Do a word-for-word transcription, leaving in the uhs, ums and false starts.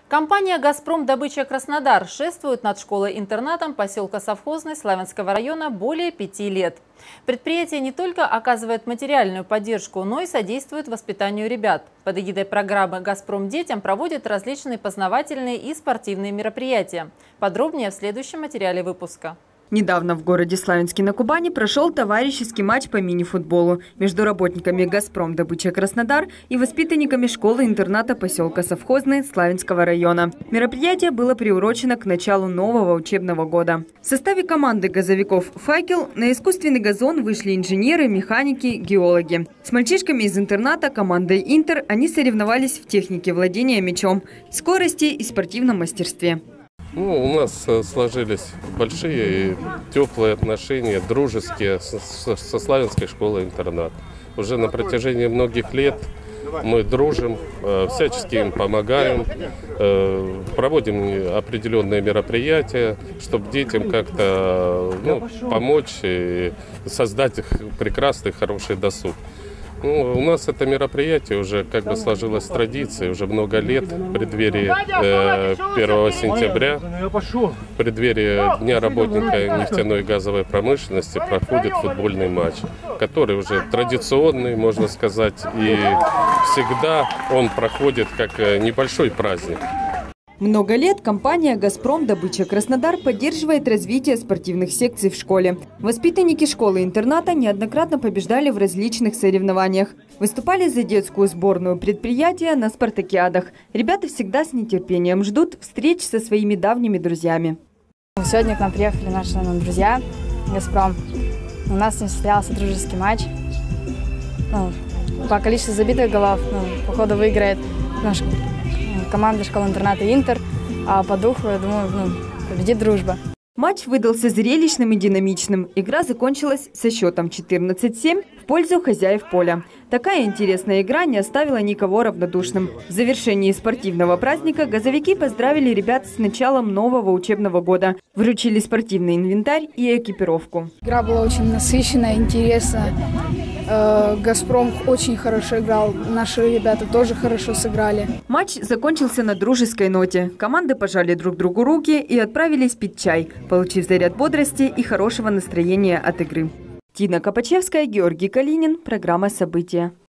Компания «Газпром Добыча Краснодар» шествует над школой-интернатом поселка Совхозный Славянского района более пяти лет. Предприятие не только оказывает материальную поддержку, но и содействует воспитанию ребят. Под эгидой программы «Газпром детям» проводят различные познавательные и спортивные мероприятия. Подробнее в следующем материале выпуска. Недавно в городе Славянске на Кубани прошел товарищеский матч по мини-футболу между работниками «Газпром Добыча Краснодар» и воспитанниками школы-интерната поселка Совхозный Славянского района. Мероприятие было приурочено к началу нового учебного года. В составе команды газовиков «Факел» на искусственный газон вышли инженеры, механики, геологи. С мальчишками из интерната командой «Интер» они соревновались в технике владения мячом, скорости и спортивном мастерстве. Ну, у нас сложились большие и теплые отношения, дружеские, со, со Славянской школой-интернат. Уже на протяжении многих лет мы дружим, всячески им помогаем, проводим определенные мероприятия, чтобы детям как-то ну, помочь и создать их прекрасный, хороший досуг. Ну, у нас это мероприятие уже как бы сложилось традицией, уже много лет, в преддверии э, первого сентября, в преддверии Дня работника нефтяной и газовой промышленности проходит футбольный матч, который уже традиционный, можно сказать, и всегда он проходит как небольшой праздник. Много лет компания «Газпром Добыча Краснодар» поддерживает развитие спортивных секций в школе. Воспитанники школы-интерната неоднократно побеждали в различных соревнованиях. Выступали за детскую сборную предприятия на спартакиадах. Ребята всегда с нетерпением ждут встреч со своими давними друзьями. Сегодня к нам приехали наши друзья «Газпром». У нас с ним состоялся дружеский матч. Ну, по количеству забитых голов, ну, походу, выиграет наш команда школы-интерната «Интер», а по духу, я думаю, ну, победит дружба. Матч выдался зрелищным и динамичным. Игра закончилась со счетом четырнадцать семь в пользу хозяев поля. Такая интересная игра не оставила никого равнодушным. В завершении спортивного праздника газовики поздравили ребят с началом нового учебного года. Вручили спортивный инвентарь и экипировку. Игра была очень насыщенная, интересная. «Газпром» очень хорошо играл, наши ребята тоже хорошо сыграли. Матч закончился на дружеской ноте. Команды пожали друг другу руки и отправились пить чай, получив заряд бодрости и хорошего настроения от игры. Тина Копачевская, Георгий Калинин. Программа «События».